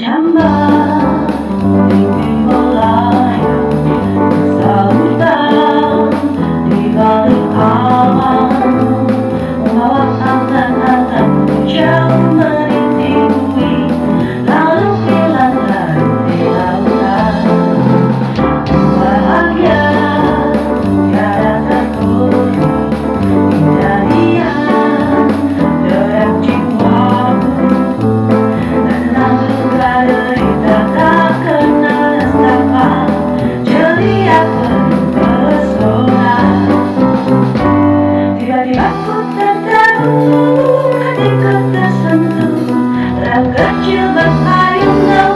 Menjambar dinding melayang bersahutan di balik alam, membawa angan-angan jauh merintingui, lalu hilang larut di lautan. Bahagia tiada tertutup, indah diam derap jiwaku. Tenang luka derita tak kenal nestapa, ceria penuh pesona. Tiba-tiba ku tertaruh, hatiku tersentuh, terang kecil berpayung.